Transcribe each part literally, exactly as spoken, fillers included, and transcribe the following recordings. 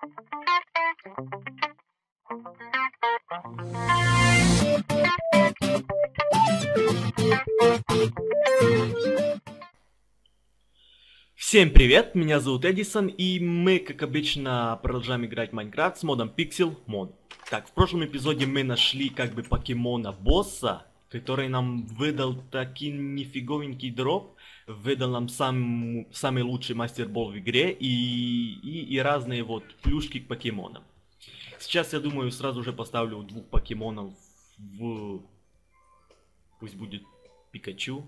Всем привет, меня зовут Эдисон, и мы, как обычно, продолжаем играть в Майнкрафт с модом Pixel Mod. Так, в прошлом эпизоде мы нашли как бы покемона босса, который нам выдал такой нифиговенький дроп, выдал нам сам, самый лучший мастербол в игре и, и, и разные вот плюшки к покемонам. Сейчас, я думаю, сразу же поставлю двух покемонов в... Пусть будет Пикачу.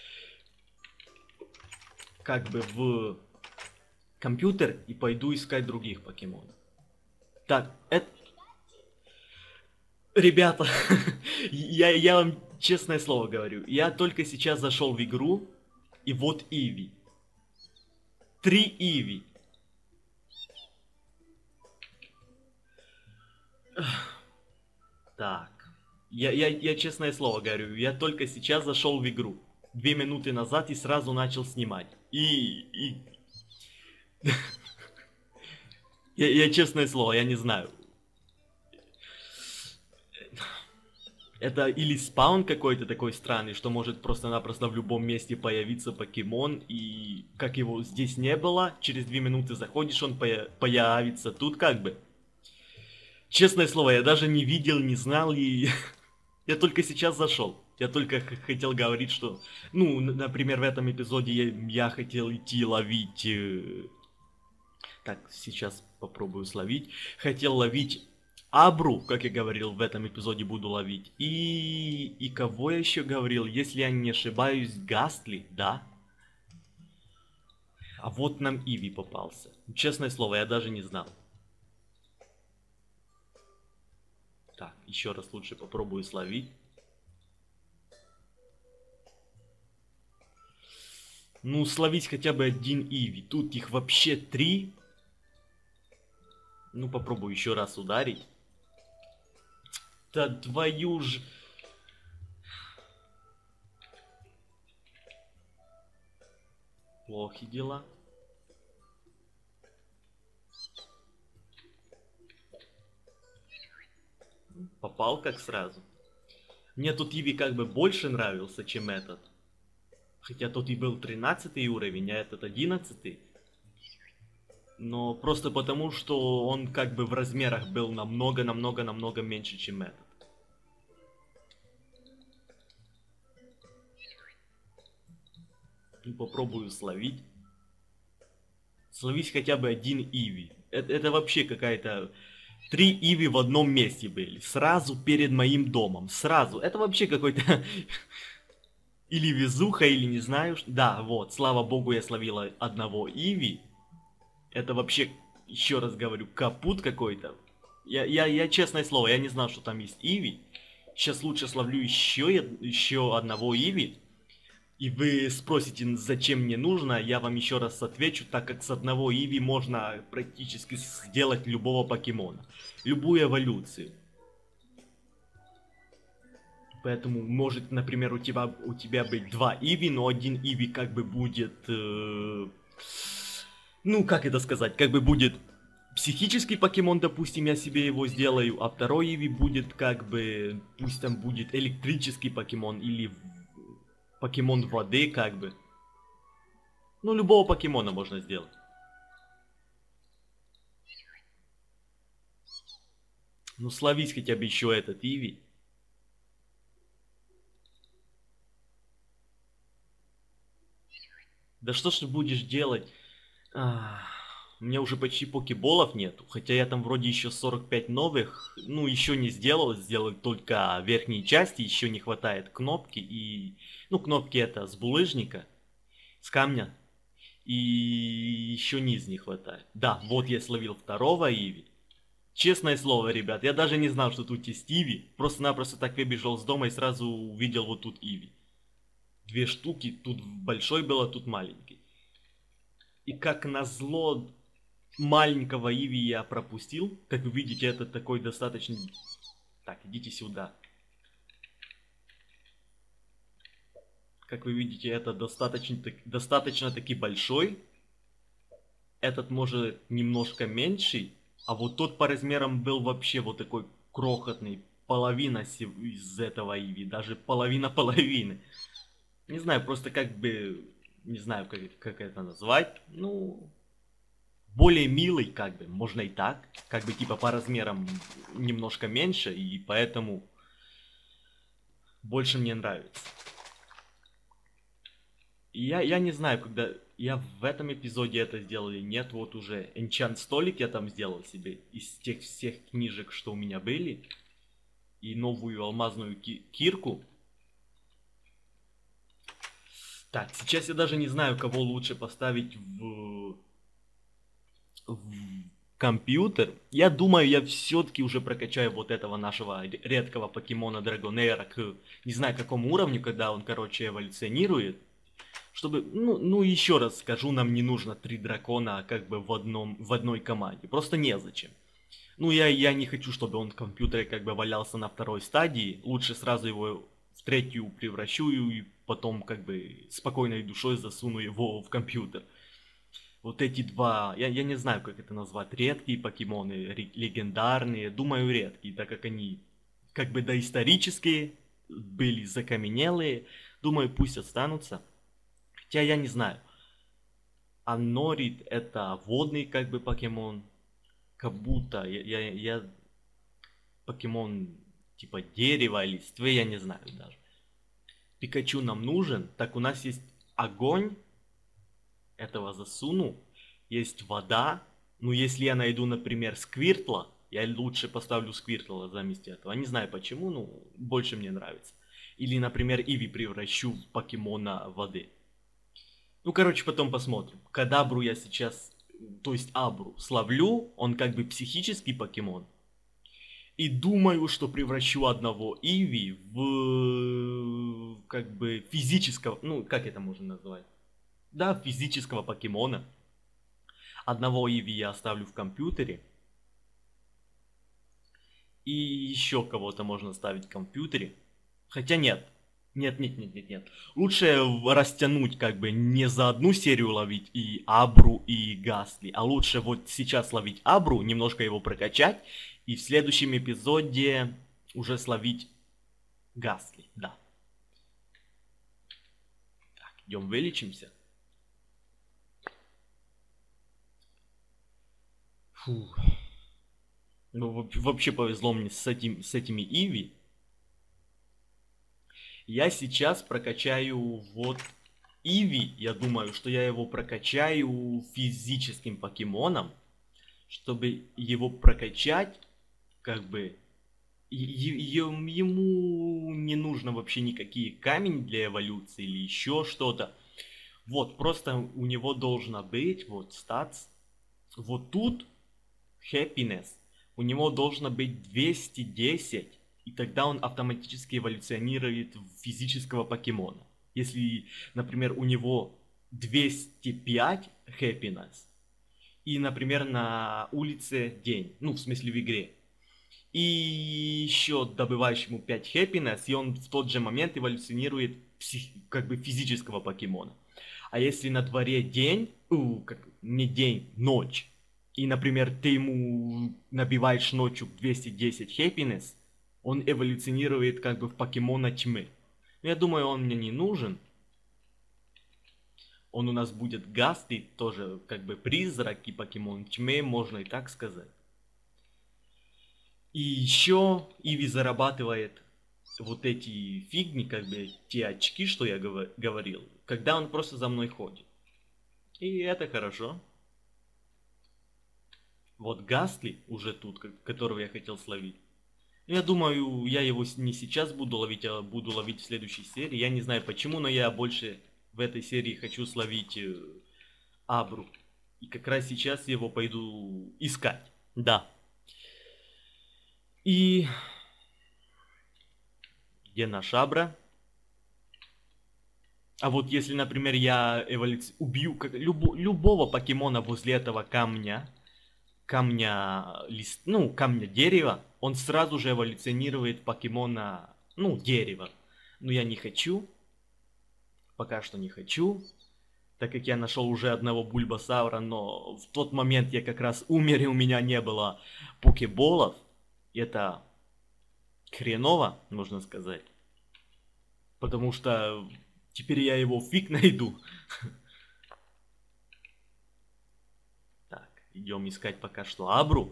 Как бы в компьютер и пойду искать других покемонов. Так, это... Ребята, я, я вам честное слово говорю, я только сейчас зашел в игру, и вот Иви. Три Иви. Так, я, я, я честное слово говорю, я только сейчас зашел в игру. Две минуты назад и сразу начал снимать. И... и... я, я честное слово, я не знаю. Это или спаун какой-то такой странный, что может просто-напросто в любом месте появиться покемон, и как его здесь не было, через две минуты заходишь, он поя появится тут как бы. Честное слово, я даже не видел, не знал, и я только сейчас зашел. Я только хотел говорить, что, ну, например, в этом эпизоде я, я хотел идти ловить... Э... Так, сейчас попробую словить. Хотел ловить Абру, как я говорил, в этом эпизоде буду ловить. И... И кого я еще говорил? Если я не ошибаюсь, Гастли, да? А вот нам Иви попался. Честное слово, я даже не знал. Так, еще раз лучше попробую словить. Ну, словить хотя бы один Иви. Тут их вообще три. Ну, попробую еще раз ударить. Да твою ж... Плохи дела. Попал как сразу. Мне тут Иви как бы больше нравился, чем этот. Хотя тот и был тринадцатый уровень, а этот одиннадцатый. Но просто потому, что он как бы в размерах был намного-намного-намного меньше, чем этот. Ну, попробую словить. Словить хотя бы один Иви. Это, это вообще какая-то... Три Иви в одном месте были. Сразу перед моим домом. Сразу. Это вообще какой-то... Или везуха, или не знаю. Да, вот. Слава богу, я словила одного Иви. Это вообще, еще раз говорю, капут какой-то. Я, я, я, честное слово, я не знал, что там есть Иви. Сейчас лучше словлю еще, еще одного Иви. И вы спросите, зачем мне нужно, я вам еще раз отвечу, так как с одного Иви можно практически сделать любого покемона. Любую эволюцию. Поэтому может, например, у тебя, у тебя быть два Иви, но один Иви как бы будет... Э, ну, как это сказать, как бы будет психический покемон, допустим, я себе его сделаю, а второй Иви будет как бы... Пусть там будет электрический покемон или покемон воды, как бы. Ну, любого покемона можно сделать. Ну, словись хотя бы еще этот Иви. Да что ж ты будешь делать? А, у меня уже почти покеболов нету. Хотя я там вроде еще сорок пять новых. Ну, еще не сделал. Сделал только верхние части. Еще не хватает кнопки. И... Ну, кнопки это с булыжника. С камня. И еще низ не хватает. Да, вот я словил второго Иви. Честное слово, ребят, я даже не знал, что тут есть Иви. Просто-напросто так выбежал с дома и сразу увидел вот тут Иви. Две штуки, тут большой был, а тут маленький. И как назло, маленького Иви я пропустил. Как вы видите, это такой достаточно... Так, идите сюда. Как вы видите, это достаточно, достаточно таки большой. Этот может немножко меньший. А вот тот по размерам был вообще вот такой крохотный. Половина из этого Иви. Даже половина половины. Не знаю, просто как бы... Не знаю, как, как это назвать. Ну... Более милый, как бы, можно и так. Как бы, типа, по размерам немножко меньше. И поэтому... Больше мне нравится. И я, я не знаю, когда... Я в этом эпизоде это сделал или нет. Вот уже энчант столик я там сделал себе. Из тех всех книжек, что у меня были. И новую алмазную ки кирку. Так, сейчас я даже не знаю, кого лучше поставить в, в компьютер. Я думаю, я все-таки уже прокачаю вот этого нашего редкого покемона Драгонейра к не знаю какому уровню, когда он, короче, эволюционирует. Чтобы, ну, ну еще раз скажу, нам не нужно три дракона как бы в, одном, в одной команде. Просто незачем. Ну, я, я не хочу, чтобы он в компьютере как бы валялся на второй стадии. Лучше сразу его в третью превращу и потом как бы спокойной душой засуну его в компьютер. Вот эти два, я, я не знаю, как это назвать, редкие покемоны, легендарные, думаю, редкие, так как они как бы доисторические, были закаменелые. Думаю, пусть останутся. Хотя я не знаю. А Норид это водный как бы покемон. Как будто я, я, я покемон типа дерева или листвы, я не знаю даже. Пикачу нам нужен, так у нас есть огонь, этого засуну, есть вода, ну если я найду, например, Сквиртла, я лучше поставлю Сквиртла заместо этого, не знаю почему, но больше мне нравится. Или, например, Иви превращу в покемона воды. Ну, короче, потом посмотрим. Кадабру я сейчас, то есть Абру, словлю, он как бы психический покемон. И думаю, что превращу одного Иви в как бы физического, ну как это можно назвать? Да, физического покемона. Одного Иви я оставлю в компьютере. И еще кого-то можно ставить в компьютере. Хотя нет. Нет, нет, нет, нет, нет. Лучше растянуть, как бы не за одну серию ловить и Абру, и Гасли. А лучше вот сейчас ловить Абру, немножко его прокачать. И в следующем эпизоде уже словить Гасли, да. Так, идем вылечимся. Фух. Ну, вообще повезло мне с, этим, с этими Иви. Я сейчас прокачаю вот Иви. Я думаю, что я его прокачаю физическим покемоном. Чтобы его прокачать, как бы, ему не нужно вообще никакие камни для эволюции или еще что-то. Вот, просто у него должна быть, вот, статс. Вот тут happiness. У него должно быть двести десять. И тогда он автоматически эволюционирует в физического покемона. Если, например, у него двести пять happiness. И, например, на улице день. Ну, в смысле, в игре. И еще добываешь ему пять happiness, и он в тот же момент эволюционирует псих... как бы физического покемона. А если на дворе день, у, как, не день, ночь, и, например, ты ему набиваешь ночью двести десять happiness, он эволюционирует как бы в покемона тьмы. Я думаю, он мне не нужен. Он у нас будет Гасти, тоже как бы призрак и покемон тьмы, можно и так сказать. И еще Иви зарабатывает вот эти фигни, как бы те очки, что я говорил, когда он просто за мной ходит. И это хорошо. Вот Гастли уже тут, которого я хотел словить. Я думаю, я его не сейчас буду ловить, а буду ловить в следующей серии. Я не знаю почему, но я больше в этой серии хочу словить э, Абру. И как раз сейчас его пойду искать. Да. И... Где наш Абра? А вот если, например, я эволюци... убью как... Любо... любого покемона возле этого камня, камня лист, ну, камня дерева, он сразу же эволюционирует покемона, ну, дерева. Но я не хочу. Пока что не хочу. Так как я нашел уже одного Бульбасаура, но в тот момент я как раз умер, и у меня не было покеболов. Это хреново, можно сказать. Потому что теперь я его фиг найду. Так, идем искать пока что Абру.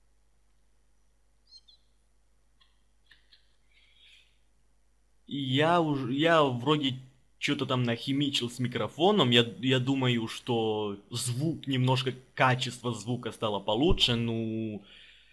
И я уже, я вроде что-то там нахимичил с микрофоном. Я, я думаю, что звук, немножко качество звука стало получше. Ну,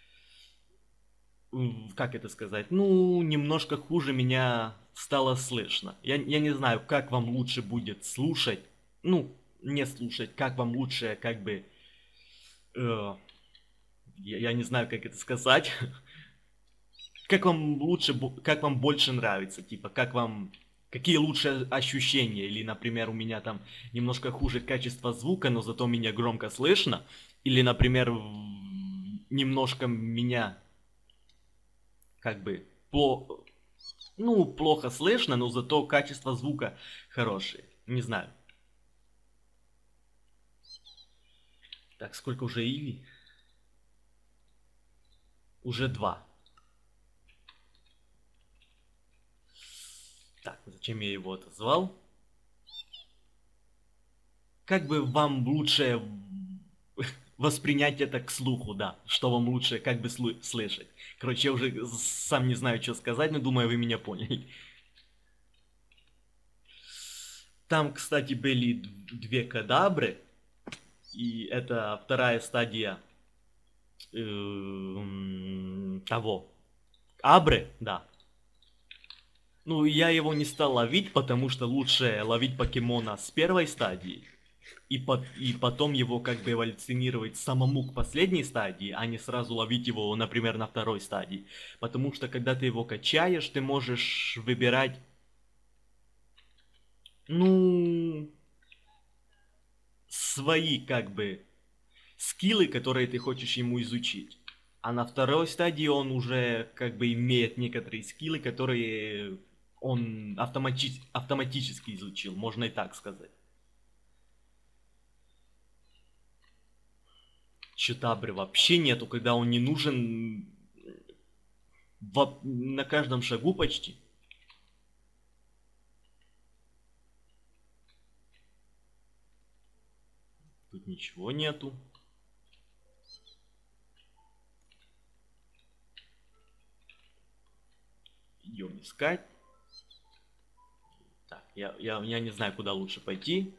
как это сказать? Ну, немножко хуже меня стало слышно. Я, я не знаю, как вам лучше будет слушать. Ну, не слушать, как вам лучше, как бы... э, я, я не знаю, как это сказать. Как вам лучше, бу- как вам больше нравится, типа, как вам, какие лучшие ощущения, или, например, у меня там немножко хуже качество звука, но зато меня громко слышно, или, например, в- немножко меня, как бы, пло, ну, плохо слышно, но зато качество звука хорошее, не знаю. Так, сколько уже Иви? Уже два. Так, зачем я его отозвал? Как бы вам лучше воспринять это к слуху, да, что вам лучше как бы слы- слышать. Короче, я уже сам не знаю, что сказать, но думаю, вы меня поняли. Там, кстати, были д- две кадабры, и это вторая стадия эм, того. Абры, да. Ну, я его не стал ловить, потому что лучше ловить покемона с первой стадии, и, по- и потом его как бы эволюционировать самому к последней стадии, а не сразу ловить его, например, на второй стадии. Потому что когда ты его качаешь, ты можешь выбирать, ну, свои как бы скиллы, которые ты хочешь ему изучить. А на второй стадии он уже как бы имеет некоторые скиллы, которые он автомати- автоматически изучил, можно и так сказать. Читабры вообще нету, когда он не нужен во- на каждом шагу почти. Тут ничего нету. Идем искать. Так, я, я, я не знаю, куда лучше пойти.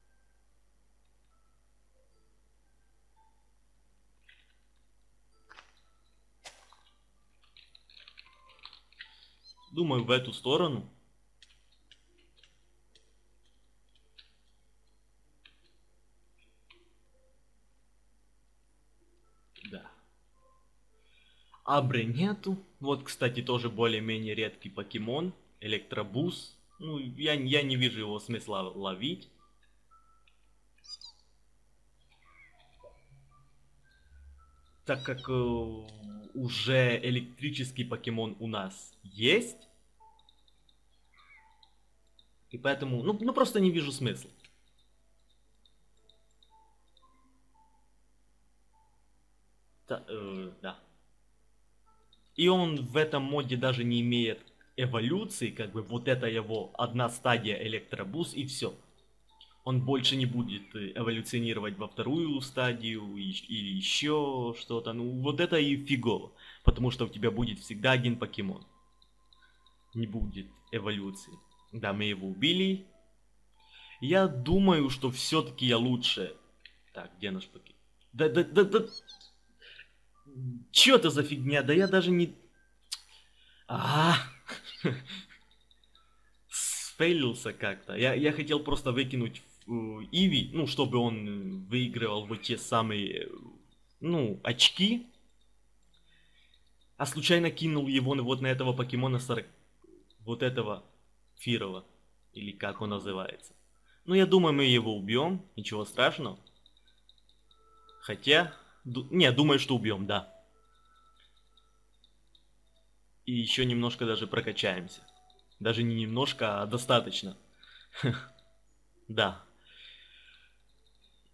Думаю, в эту сторону. Да. Абры нету. Вот, кстати, тоже более-менее редкий покемон. Электробус. Ну, я, я не вижу его смысла ловить. Так как э, уже электрический покемон у нас есть. И поэтому, ну, ну просто не вижу смысла. Та- э, да. И он в этом моде даже не имеет эволюции, как бы вот это его одна стадия электробус и все. Он больше не будет э, эволюционировать во вторую стадию и- или еще что-то. Ну вот это и фигово, потому что у тебя будет всегда один покемон. Не будет эволюции. Да, мы его убили. Я думаю, что все-таки я лучше... Так, где наш покемон? Да, да, да, да... Чё это за фигня? Да я даже не... А, сфейлился как-то. Я, я хотел просто выкинуть э, Иви, ну, чтобы он выигрывал вот те самые, э, ну, очки, а случайно кинул его вот на этого покемона сорок, вот этого Фирова, или как он называется. Ну, я думаю, мы его убьем, ничего страшного. Хотя, ду- не, думаю, что убьем, да. И еще немножко даже прокачаемся. Даже не немножко, а достаточно. Да.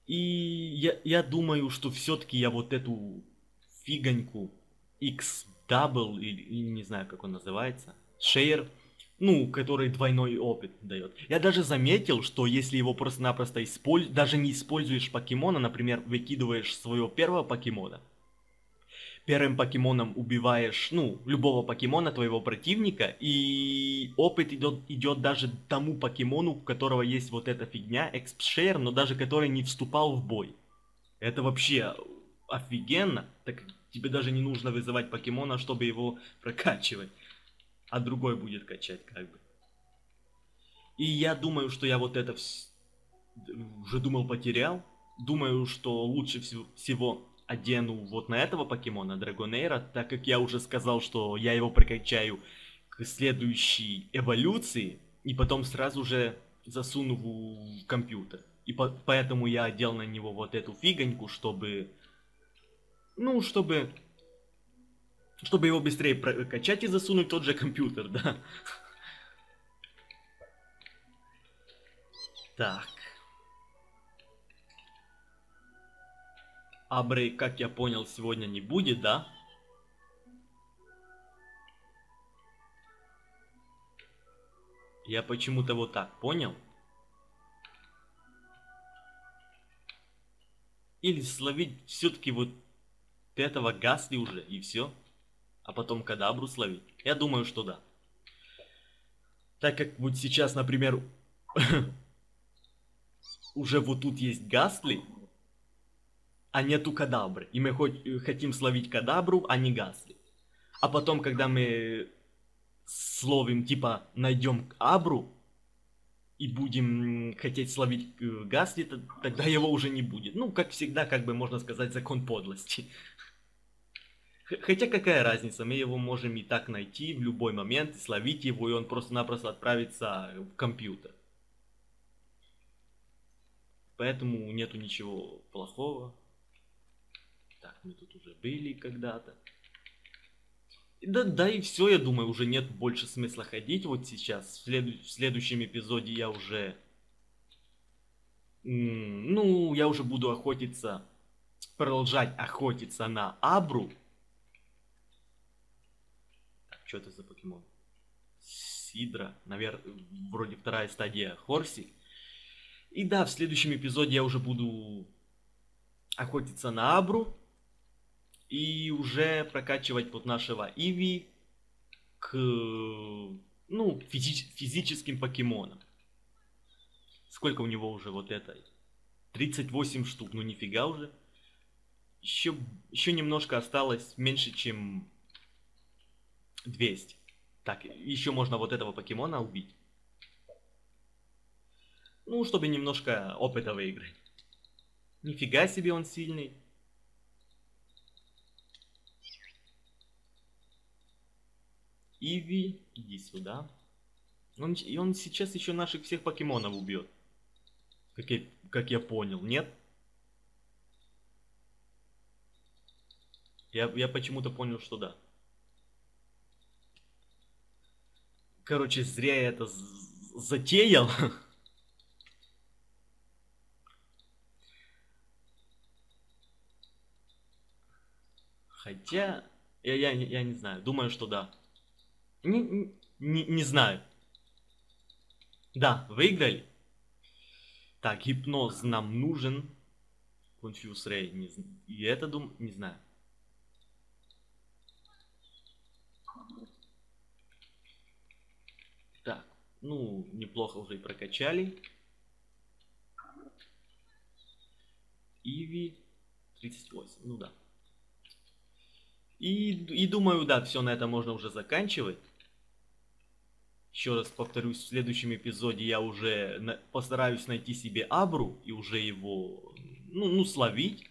И я, я думаю, что все-таки я вот эту фигоньку X-Double, или, или не знаю, как он называется, Share, ну, который двойной опыт дает. Я даже заметил, что если его просто-напросто используешь, даже не используешь покемона, например, выкидываешь своего первого покемона, первым покемоном убиваешь, ну, любого покемона твоего противника, и опыт идет, идет даже тому покемону, у которого есть вот эта фигня, X-Share, но даже который не вступал в бой. Это вообще офигенно, так как тебе даже не нужно вызывать покемона, чтобы его прокачивать, а другой будет качать как бы. И я думаю, что я вот это вс- уже думал потерял. Думаю, что лучше всего, всего одену вот на этого покемона, Драгонейра, так как я уже сказал, что я его прокачаю к следующей эволюции, и потом сразу же засуну в, в компьютер. И по- поэтому я одел на него вот эту фигоньку, чтобы, ну, чтобы, чтобы его быстрее прокачать и засунуть в тот же компьютер, да. Так. Абры, как я понял, сегодня не будет, да? Я почему-то вот так понял. Или словить все-таки вот этого Гасли уже и все. А потом Кадабру словить. Я думаю, что да. Так как вот сейчас, например, уже вот тут есть Гасли, а нету Кадабры. И мы хоть хотим словить Кадабру, а не Гасли. А потом, когда мы словим, типа, найдем Абру, и будем хотеть словить э, Гасли, тогда его уже не будет. Ну, как всегда, как бы можно сказать, закон подлости. Хотя какая разница, мы его можем и так найти в любой момент, словить его, и он просто-напросто отправится в компьютер. Поэтому нету ничего плохого. Так, мы тут уже были когда-то. Да, да и все, я думаю, уже нет больше смысла ходить вот сейчас. В, следу- в следующем эпизоде я уже... м, Ну, я уже буду охотиться, продолжать охотиться на Абру. Так, что это за покемон? Сидра, наверное, вроде вторая стадия Хорси. И да, в следующем эпизоде я уже буду охотиться на Абру и уже прокачивать вот нашего Иви к, ну, физи- физическим покемонам. Сколько у него уже вот это? тридцать восемь штук, ну нифига уже. Еще, еще немножко осталось, меньше чем двести. Так, еще можно вот этого покемона убить. Ну, чтобы немножко опыта выиграть. Нифига себе он сильный. Иви, иди сюда. Он, и он сейчас еще наших всех покемонов убьет. Как я, как я понял, нет? Я, я почему-то понял, что да. Короче, зря я это затеял. Хотя, я, я, я не знаю. Думаю, что да. Не, не, не знаю. Да, выиграли. Так, гипноз нам нужен. Confuse Ray. Не, и это, дум, не знаю. Так, ну, неплохо уже и прокачали. Иви тридцать восемь, ну да. И, и думаю, да, все на этом можно уже заканчивать. Еще раз повторюсь, в следующем эпизоде я уже на, постараюсь найти себе Абру и уже его, ну, ну, словить.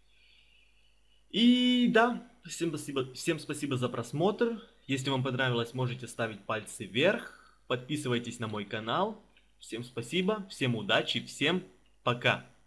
И да, всем спасибо, всем спасибо за просмотр. Если вам понравилось, можете ставить пальцы вверх. Подписывайтесь на мой канал. Всем спасибо, всем удачи, всем пока.